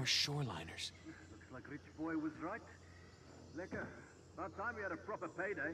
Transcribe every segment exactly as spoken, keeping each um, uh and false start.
shoreliners. Looks like rich boy was right. Lekker. About time we had a proper payday.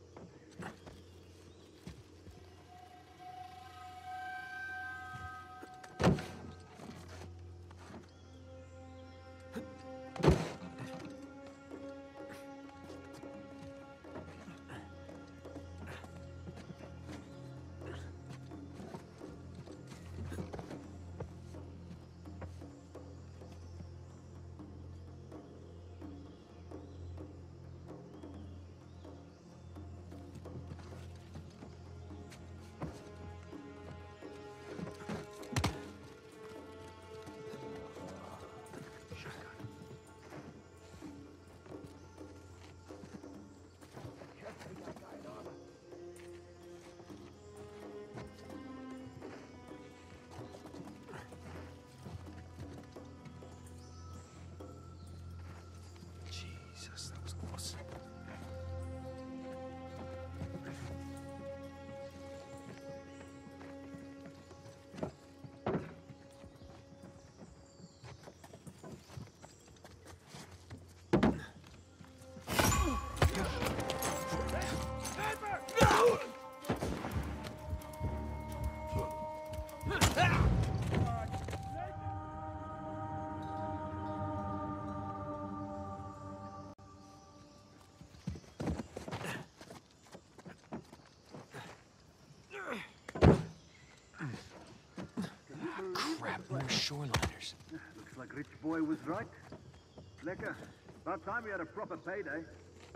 Shoreliners. Looks like rich boy was right. Lekker. About time we had a proper payday.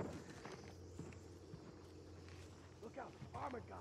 Look out, armored guy.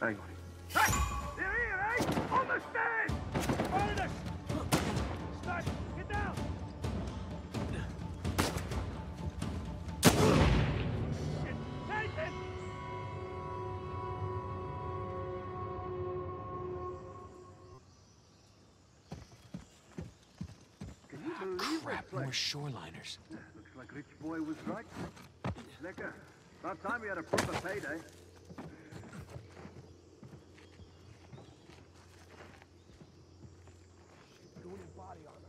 Hang on. Hey! They're here, eh? On the stairs! Vargas! Start! Get down! Take it! Can you believe Crap, this more place? shoreliners. Looks like Rich Boy was right. Lekker. About time we had a proper payday. Doing his body armor.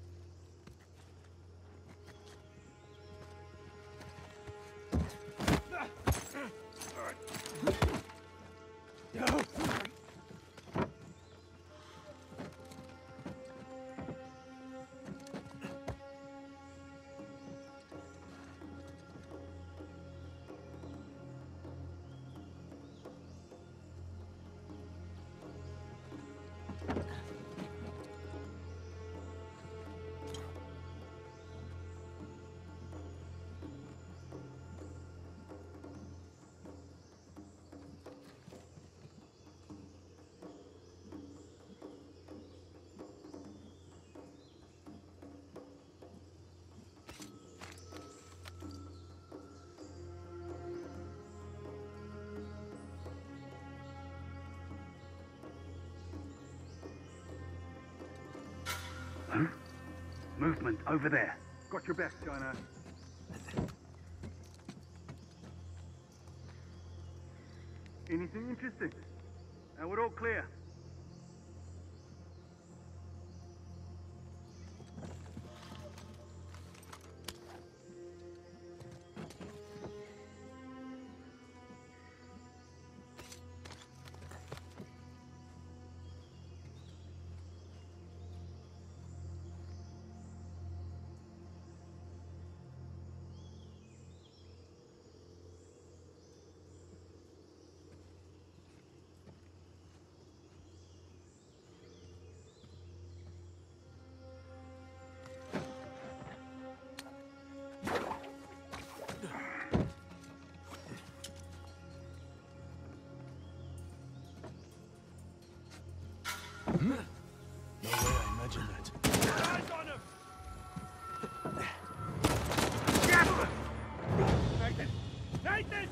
Huh? Movement over there. Got your back, China. Anything interesting? And we're all clear. No way I imagined that. Eyes on him! Nathan! Nathan!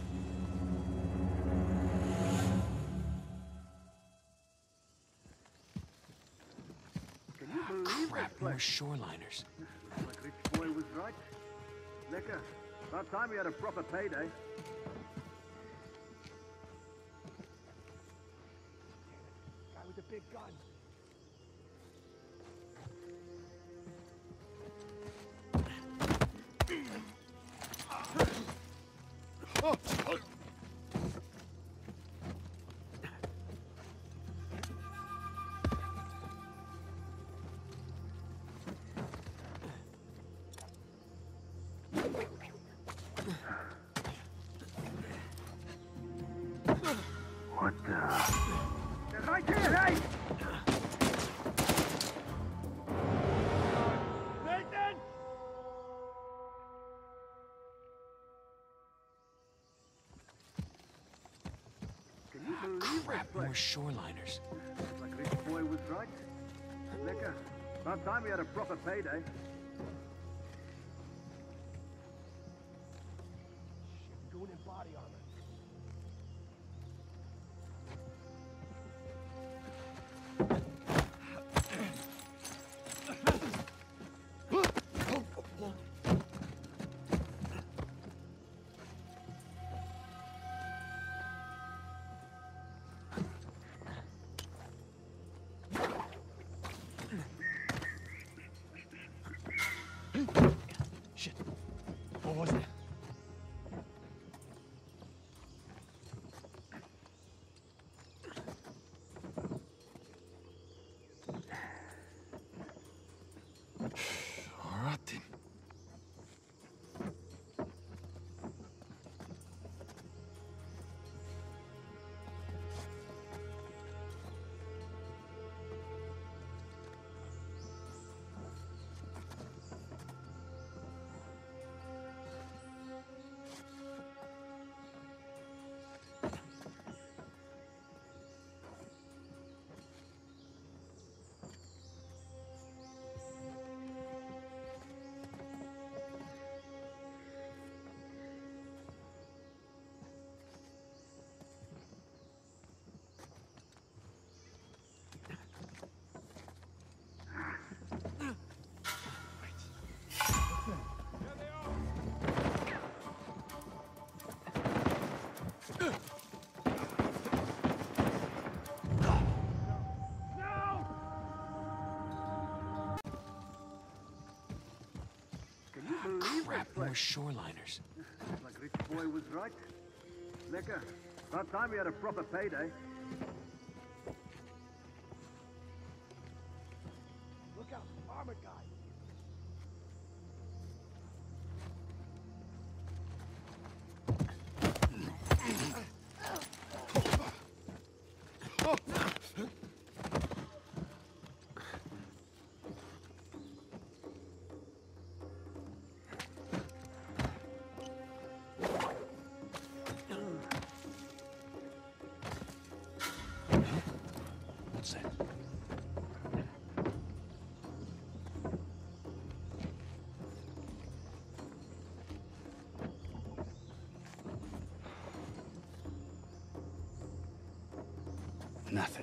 Can you believe Crap, this more place? shoreliners. Looks like Rich Boy was right. Lekker. About time we had a proper payday. Guy with the big gun. What the? They're right here, hey! Nathan! Can you believe Crap, this more place? shoreliners. Looks like Rich Boy was right. Lekker. About time we had a proper payday. Shit, doing his body armor. Shit. What was it? All right then. crap, more shoreliners. Like rich boy was right. Lekker. About time we had a proper payday. Look out, armored guy. What's that? Nothing.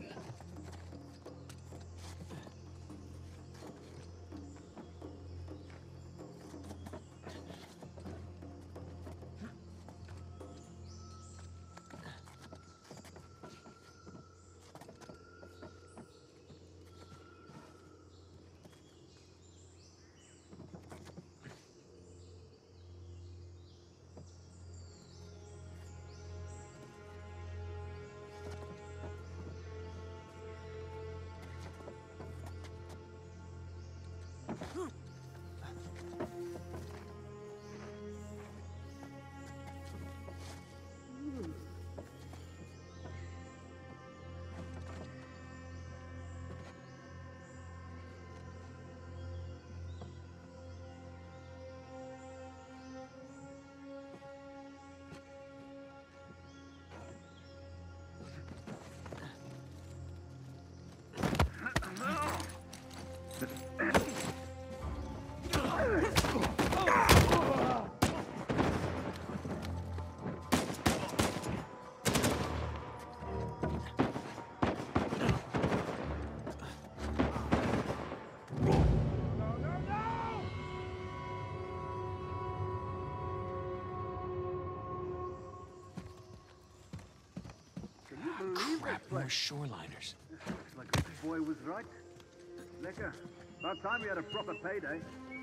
Crap, more shoreliners. Like rich boy was right. Lekker. About time we had a proper payday.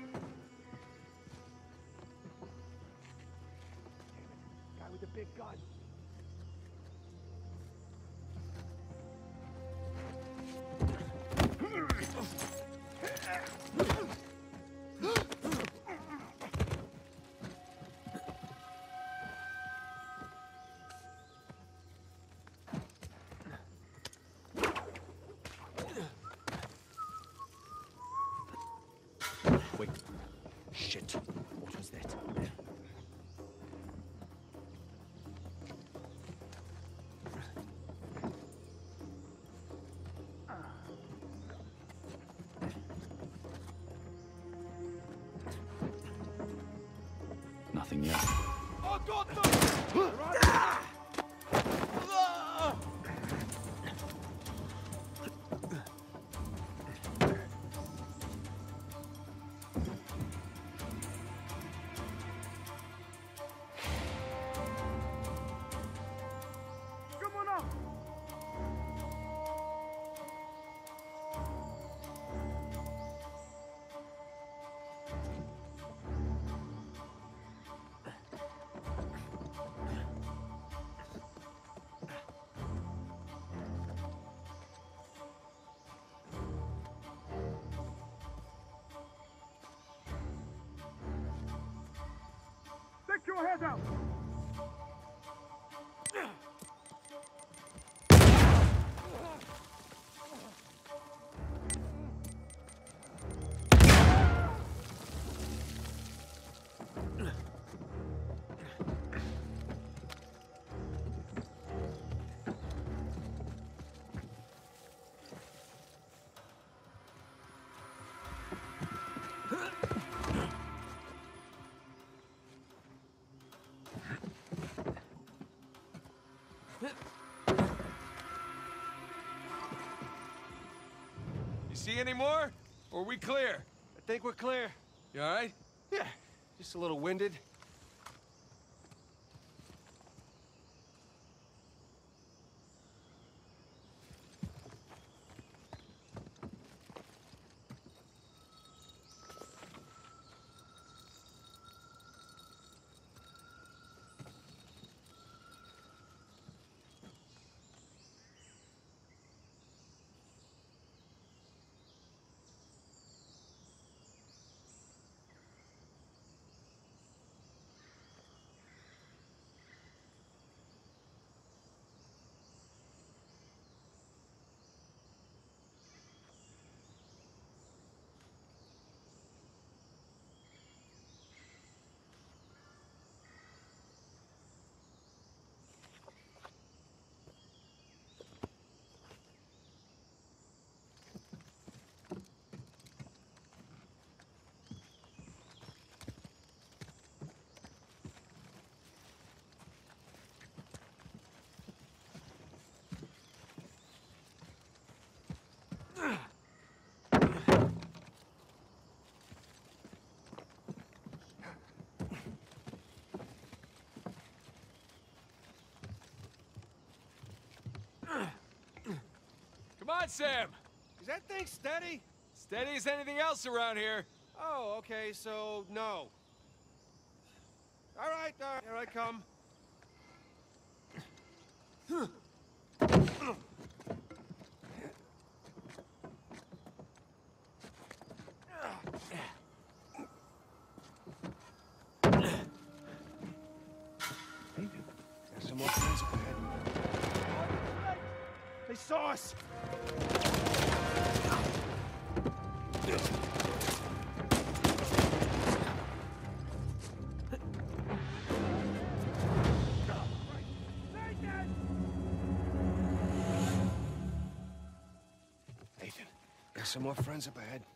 Guy with the big gun. Wait. Shit. What was that? Nothing yet. I got them! Right. Stick your head out! See any more? Or are we clear? I think we're clear. You all right? Yeah, just a little winded. on, Sam? Is that thing steady? Steady as anything else around here. Oh, okay, so no. All right, all right, here I come. There's some more friends up ahead. They saw us! Nathan, there's some more friends up ahead.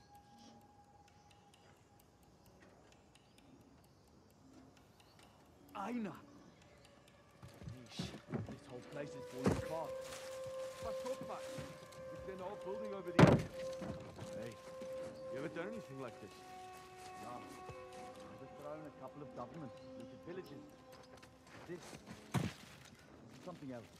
Aina! Yeesh, this whole place is falling apart. What talk about? We've been all building over the years. Hey, you ever done anything like this? No. Overthrown a couple of governments, looted villages. This is something else.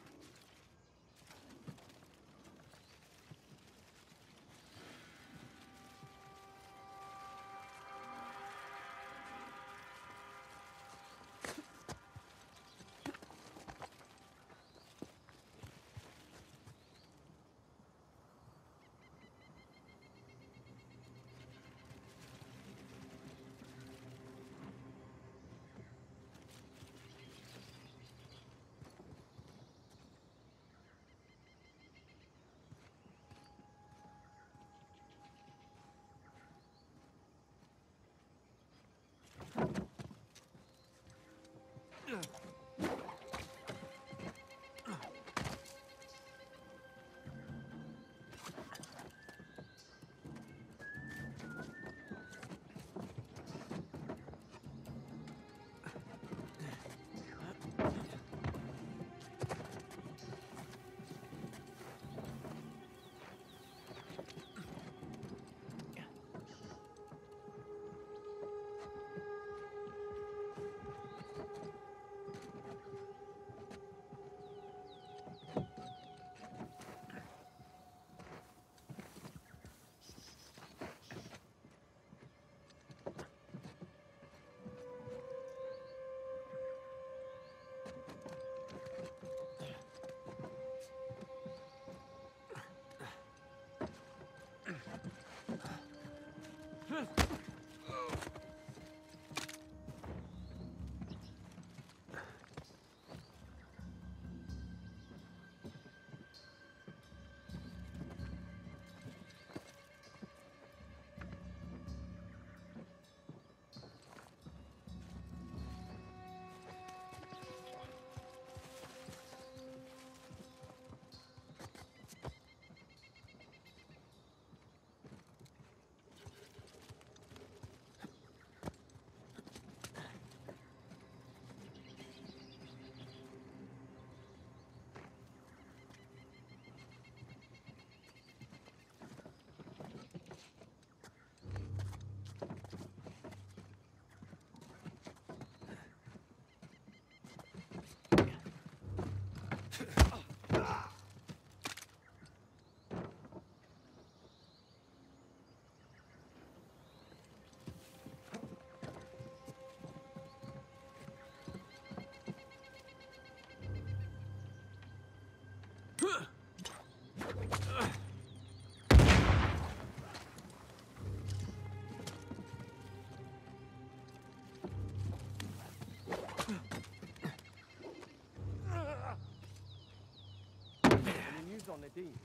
On the dean.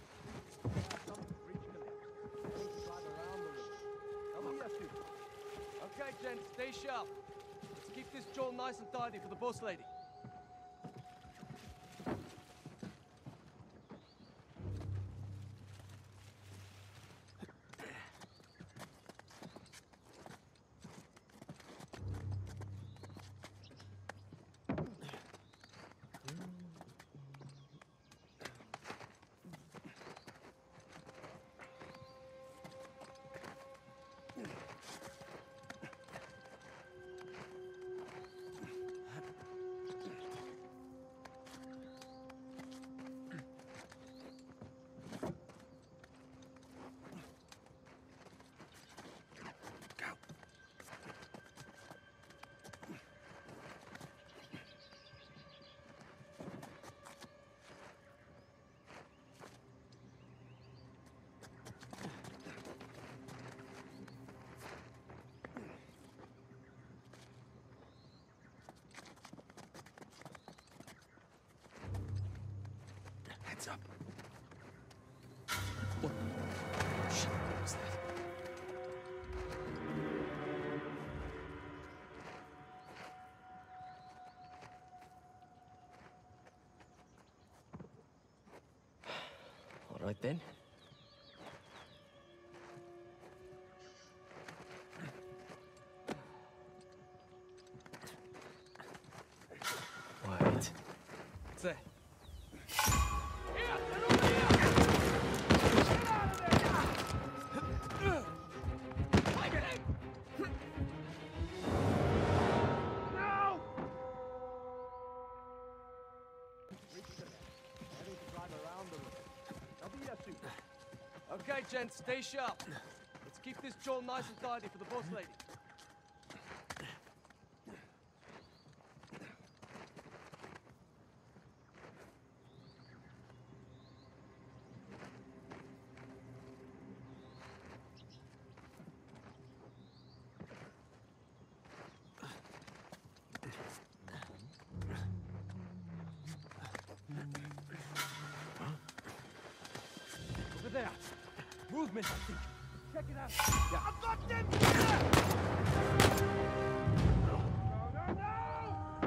Some bridge collapse. Right around the river. Come on, yes, okay, gents, stay sharp. Let's keep this joint nice and tidy for the boss lady. Right then. Wait. It's there. Okay, gents, stay sharp. Let's keep this jaw nice and tidy for the boss lady. Over there. Movement, I think. Check it out. Yeah. I've got them! No, no, no!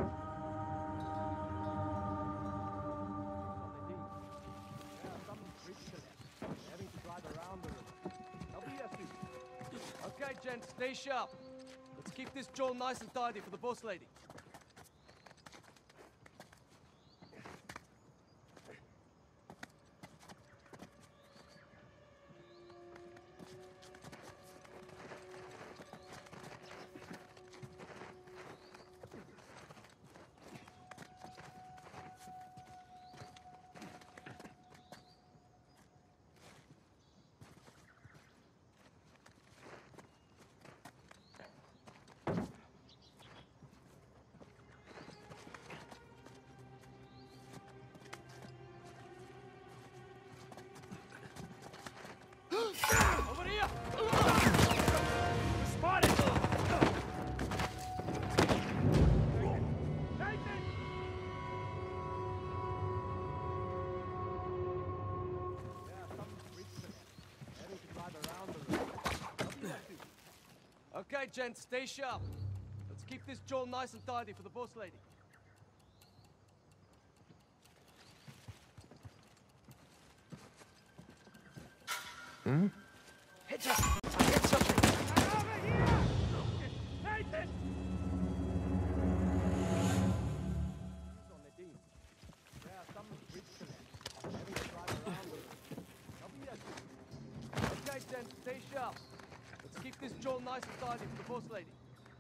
Yeah, someone's reached the left. They're having to drive around the river. I'll be here soon. Okay, gents, stay sharp. Let's keep this jaw nice and tidy for the boss lady. Over here! Spotted! Nathan! Yeah, someone's reached the left. Heading to drive around the river. Okay, gents, stay sharp. Let's keep this jaw nice and tidy for the boss lady. Hmm? Heads up! I hit something! Over here! Nathan! He's on the dean. Yeah, someone's reached the left. Having to drive around the river. I'll be here soon. Okay, gents, stay sharp. Let's keep this jaw nice and tidy for the boss lady.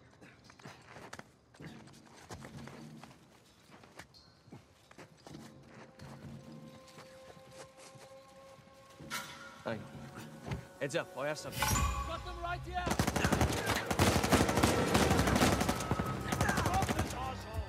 Hang on. Heads up, I have something. Got them right here! Stop this asshole!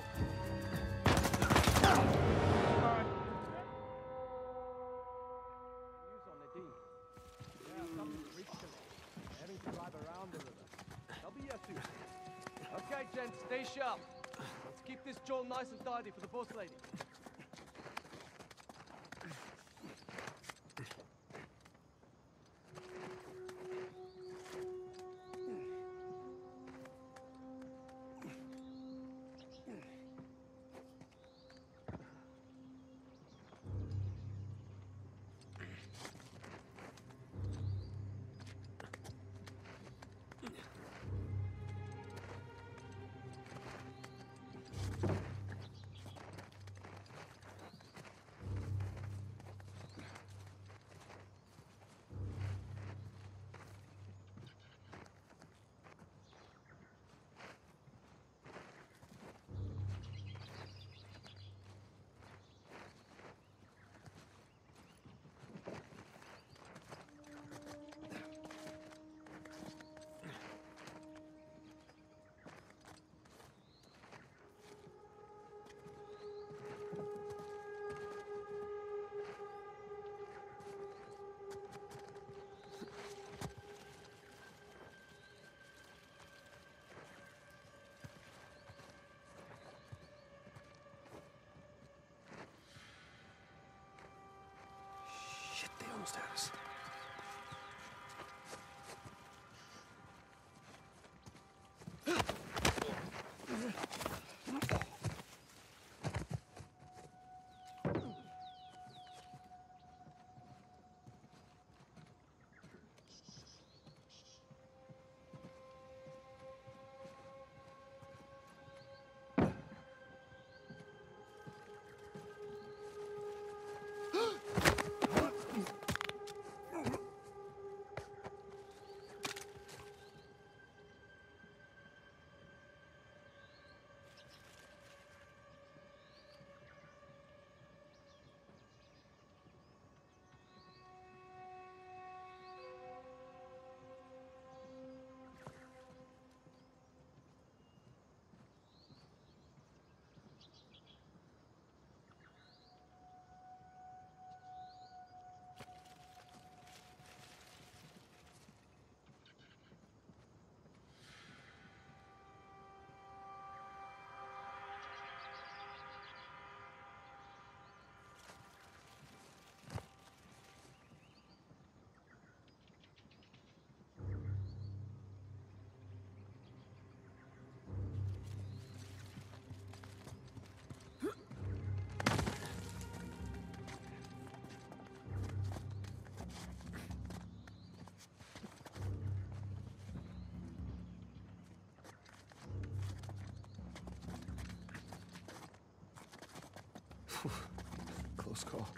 News on the dean. Yeah, someone's reached the left. They're having to drive around the river. I'll be here soon. Okay, gents, stay sharp. Let's keep this jaw nice and tidy for the boss lady. Shit, they almost had us. Close call.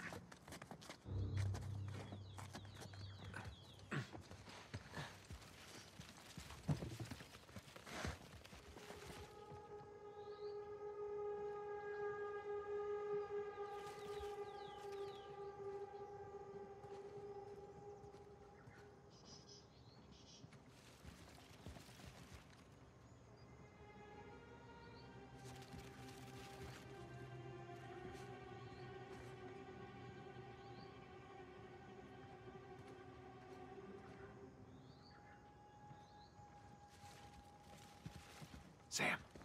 Sam.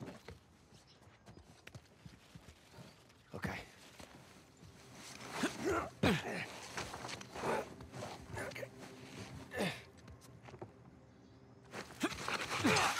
Okay. Okay.